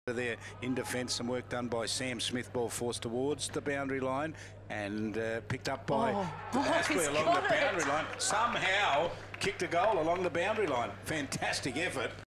There in defence, some work done by Sam Smith. Ball forced towards the boundary line and picked up by Aspley along the boundary line. Somehow kicked a goal along the boundary line. Fantastic effort.